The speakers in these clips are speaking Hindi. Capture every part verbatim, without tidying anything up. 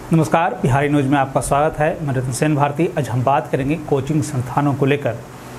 नमस्कार, बिहारी न्यूज में आपका स्वागत है। मैं रतन सेन भारती। आज हम बात करेंगे कोचिंग संस्थानों को लेकर।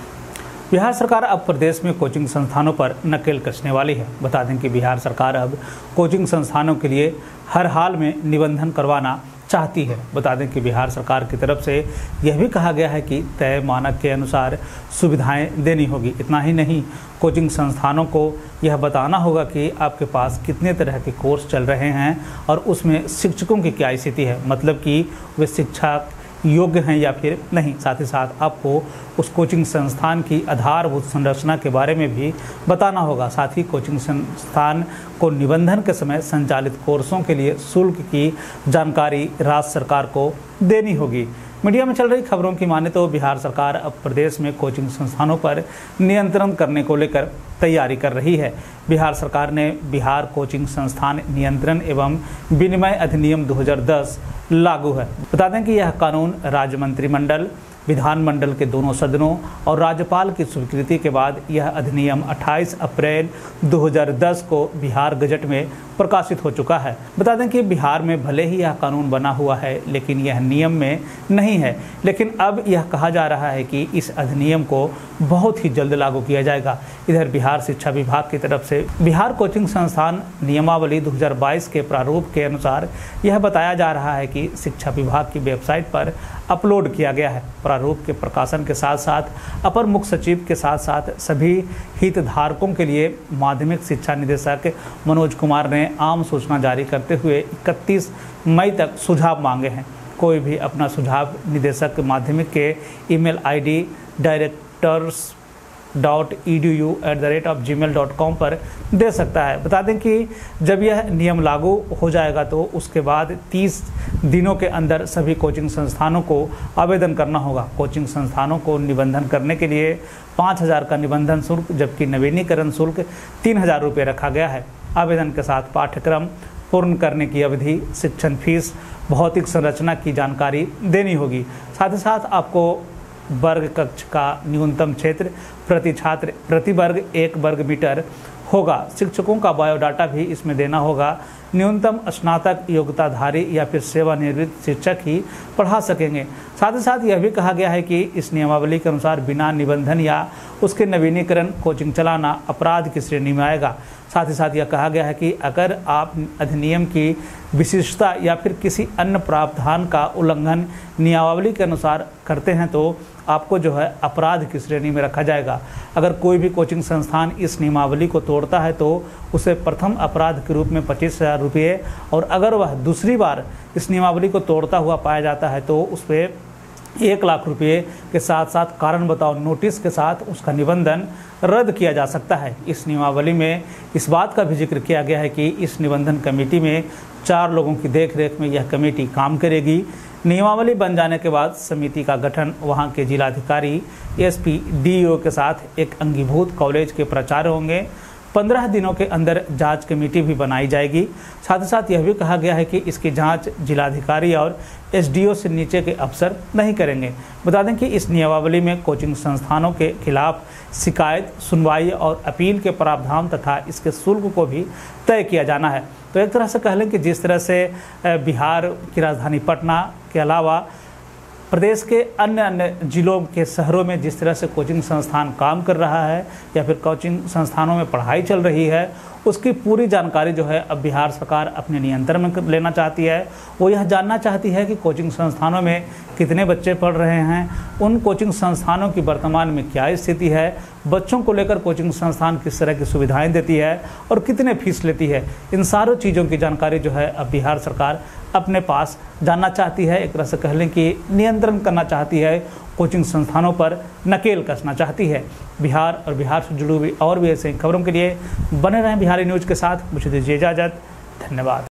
बिहार सरकार अब प्रदेश में कोचिंग संस्थानों पर नकेल कसने वाली है। बता दें कि बिहार सरकार अब कोचिंग संस्थानों के लिए हर हाल में निबंधन करवाना चाहती है। बता दें कि बिहार सरकार की तरफ से यह भी कहा गया है कि तय मानक के अनुसार सुविधाएं देनी होगी। इतना ही नहीं, कोचिंग संस्थानों को यह बताना होगा कि आपके पास कितने तरह के कोर्स चल रहे हैं और उसमें शिक्षकों की क्या स्थिति है, मतलब कि वे शिक्षक योग्य हैं या फिर नहीं। साथ ही साथ आपको उस कोचिंग संस्थान की आधारभूत संरचना के बारे में भी बताना होगा। साथ ही कोचिंग संस्थान को निबंधन के समय संचालित कोर्सों के लिए शुल्क की जानकारी राज्य सरकार को देनी होगी। मीडिया में चल रही खबरों की माने तो बिहार सरकार अब प्रदेश में कोचिंग संस्थानों पर नियंत्रण करने को लेकर तैयारी कर रही है। बिहार सरकार ने बिहार कोचिंग संस्थान नियंत्रण एवं विनिमय अधिनियम दो हज़ार दस लागू है। बता दें कि यह कानून राज्य मंत्रिमंडल, विधानमंडल के दोनों सदनों और राज्यपाल की स्वीकृति के बाद यह अधिनियम अट्ठाईस अप्रैल दो हज़ार दस को बिहार गजट में प्रकाशित हो चुका है। बता दें कि बिहार में भले ही यह कानून बना हुआ है, लेकिन यह नियम में नहीं है। लेकिन अब यह कहा जा रहा है कि इस अधिनियम को बहुत ही जल्द लागू किया जाएगा। इधर बिहार शिक्षा विभाग की तरफ से बिहार कोचिंग संस्थान नियमावली दो हज़ार बाईस के प्रारूप के अनुसार यह बताया जा रहा है कि शिक्षा विभाग की वेबसाइट पर अपलोड किया गया है। प्रारूप के प्रकाशन के साथ साथ अपर मुख्य सचिव के साथ साथ सभी हितधारकों के लिए माध्यमिक शिक्षा निदेशक मनोज कुमार ने आम सूचना जारी करते हुए इकतीस मई तक सुझाव मांगे हैं। कोई भी अपना सुझाव निदेशक माध्यमिक के email ID directors dot E D U at the rate of gmail dot com पर दे सकता है। बता दें कि जब यह नियम लागू हो जाएगा तो उसके बाद तीस दिनों के अंदर सभी कोचिंग संस्थानों को आवेदन करना होगा। कोचिंग संस्थानों को निबंधन करने के लिए पाँच हज़ार का निबंधन शुल्क जबकि नवीनीकरण शुल्क तीन हज़ार रुपये रखा गया है। आवेदन के साथ पाठ्यक्रम पूर्ण करने की अवधि, शिक्षण फीस, भौतिक संरचना की जानकारी देनी होगी। साथ ही साथ आपको वर्ग कक्ष का न्यूनतम क्षेत्र प्रति छात्र प्रति वर्ग एक वर्ग मीटर होगा। शिक्षकों का बायोडाटा भी इसमें देना होगा। न्यूनतम स्नातक योग्यताधारी या फिर सेवानिवृत्त शिक्षक ही पढ़ा सकेंगे। साथ ही साथ यह भी कहा गया है कि इस नियमावली के अनुसार बिना निबंधन या उसके नवीनीकरण कोचिंग चलाना अपराध की श्रेणी में आएगा। साथ ही साथ यह कहा गया है कि अगर आप अधिनियम की विशिष्टता या फिर किसी अन्य प्रावधान का उल्लंघन नियमावली के अनुसार करते हैं तो आपको जो है अपराध की श्रेणी में रखा जाएगा। अगर कोई भी कोचिंग संस्थान इस नियमावली को तोड़ता है तो उसे प्रथम अपराध के रूप में पच्चीस हज़ार रुपये और अगर वह दूसरी बार इस नियमावली को तोड़ता हुआ पाया जाता है तो उस पर एक लाख रुपये के साथ साथ कारण बताओ नोटिस के साथ उसका निबंधन रद्द किया जा सकता है। इस नियमावली में इस बात का भी जिक्र किया गया है कि इस निबंधन कमेटी में चार लोगों की देखरेख में यह कमेटी काम करेगी। नियमावली बन जाने के बाद समिति का गठन वहां के जिलाधिकारी, S P, D E O के साथ एक अंगीभूत कॉलेज के प्राचार्य होंगे। पंद्रह दिनों के अंदर जांच कमेटी भी बनाई जाएगी। साथ ही साथ यह भी कहा गया है कि इसकी जांच जिलाधिकारी और एस डी ओ से नीचे के अफसर नहीं करेंगे। बता दें कि इस नियमावली में कोचिंग संस्थानों के खिलाफ शिकायत, सुनवाई और अपील के प्रावधान तथा इसके शुल्क को भी तय किया जाना है। तो एक तरह से कह लें कि जिस तरह से बिहार की राजधानी पटना के अलावा प्रदेश के अन्य अन्य जिलों के शहरों में जिस तरह से कोचिंग संस्थान काम कर रहा है या फिर कोचिंग संस्थानों में पढ़ाई चल रही है, उसकी पूरी जानकारी जो है अब बिहार सरकार अपने नियंत्रण में लेना चाहती है। वो यह जानना चाहती है कि कोचिंग संस्थानों में कितने बच्चे पढ़ रहे हैं, उन कोचिंग संस्थानों की वर्तमान में क्या स्थिति है, बच्चों को लेकर कोचिंग संस्थान किस तरह की सुविधाएं देती है और कितने फीस लेती है। इन सारों चीज़ों की जानकारी जो है अब बिहार सरकार अपने पास जानना चाहती है। एक तरह से कह लें कि नियंत्रण करना चाहती है, कोचिंग संस्थानों पर नकेल कसना चाहती है। बिहार और बिहार से जुड़ी हुई और भी ऐसे खबरों के लिए बने रहें बिहारी न्यूज़ के साथ। मुझे दीजिए इजाज़त। धन्यवाद।